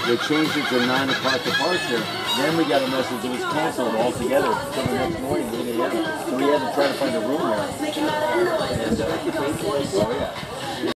They changed it to 9 o'clock departure. Then we got a message it was canceled altogether. So the next morning, 8 a.m. So we had to try to find a room there.